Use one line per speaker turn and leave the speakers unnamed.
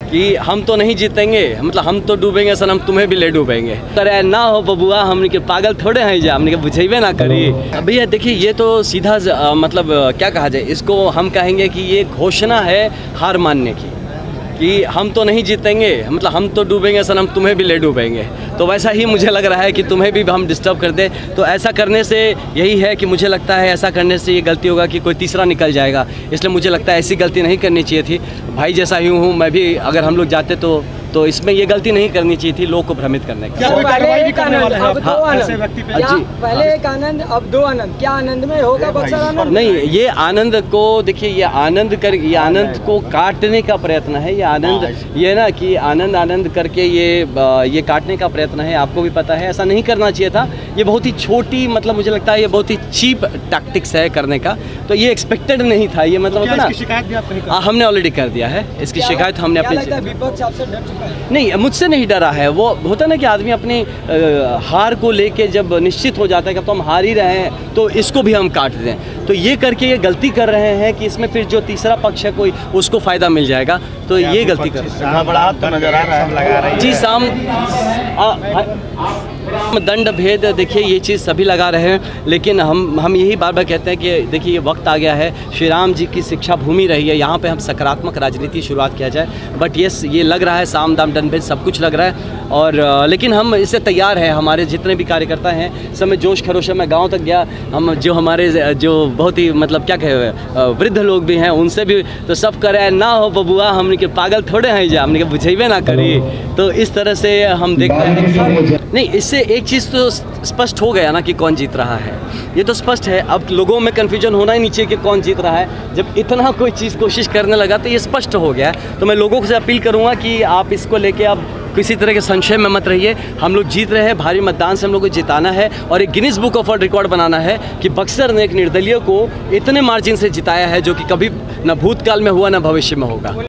कि हम तो नहीं जीतेंगे, मतलब हम तो डूबेंगे सनम, तुम्हें भी ले डूबेंगे। अरे ना हो बबुआ, हमने के पागल थोड़े हैं जा, हमने के बुझेबे ना करी। भैया देखिए, ये तो सीधा मतलब क्या कहा जाए, इसको हम कहेंगे कि ये घोषणा है हार मानने की, कि हम तो नहीं जीतेंगे, मतलब हम तो डूबेंगे सनम, तुम्हें भी ले डूबेंगे। तो वैसा ही मुझे लग रहा है कि तुम्हें भी हम डिस्टर्ब कर दें। तो ऐसा करने से यही है कि मुझे लगता है ऐसा करने से ये गलती होगा कि कोई तीसरा निकल जाएगा, इसलिए मुझे लगता है ऐसी गलती नहीं करनी चाहिए थी। भाई जैसा ही हूँ मैं भी, अगर हम लोग जाते तो इसमें ये गलती नहीं करनी चाहिए थी लोग को भ्रमित करने की।
पहले एक आनंद अब दो आनंद, क्या आनंद में होगा बक्सर आनंद?
नहीं, ये आनंद को देखिए, ये आनंद को काटने का प्रयत्न है। ये आनंद ये ना कि आनंद करके ये काटने का प्रयत्न है। आपको भी पता है ऐसा नहीं करना चाहिए था। ये बहुत ही छोटी, मतलब मुझे लगता है ये बहुत ही चीप टैक्टिक्स है करने का। तो ये एक्सपेक्टेड नहीं था। ये मतलब होता ना, हमने ऑलरेडी कर दिया है इसकी शिकायत। हमने अपने
विपक्ष आपसे डर चुका है?
नहीं, मुझसे नहीं डरा है। वो होता ना कि आदमी अपनी हार को लेके जब निश्चित हो जाता है कि अब तो हम हार ही रहे हैं तो इसको भी हम काट दें, तो ये करके ये गलती कर रहे हैं कि इसमें फिर जो तीसरा पक्ष है कोई, उसको फ़ायदा मिल जाएगा। तो ये गलती कर जी दंड भेद, देखिए ये चीज़ सभी लगा रहे हैं, लेकिन हम यही बार बार कहते हैं कि देखिए ये वक्त आ गया है, श्री राम जी की शिक्षा भूमि रही है, यहाँ पे हम सकारात्मक राजनीति शुरुआत किया जाए। बट ये लग रहा है साम दाम दंड भेद सब कुछ लग रहा है, और लेकिन हम इससे तैयार हैं। हमारे जितने भी कार्यकर्ता हैं सब में जोश खरोश है। मैं गाँव तक गया, हम जो हमारे जो बहुत ही मतलब क्या कहे वृद्ध लोग भी हैं उनसे भी, तो सब कह रहे हैं ना हो बबुआ, हमने के पागल थोड़े हैं जा, हमने के बुझेबे ना करी। तो इस तरह से हम देख रहे हैं कि नहीं, इससे एक चीज़ तो स्पष्ट हो गया ना कि कौन जीत रहा है। ये तो स्पष्ट है। अब लोगों में कन्फ्यूजन होना ही नहीं चाहिए कि कौन जीत रहा है। जब इतना कोई चीज़ कोशिश करने लगा तो ये स्पष्ट हो गया। तो मैं लोगों से अपील करूँगा कि आप इसको लेके अब किसी तरह के संशय में मत रहिए। हम लोग जीत रहे हैं, भारी मतदान से हम लोग को जिताना है, और एक Guinness book of world record बनाना है कि बक्सर ने एक निर्दलीय को इतने मार्जिन से जिताया है जो कि कभी न भूतकाल में हुआ न भविष्य में होगा।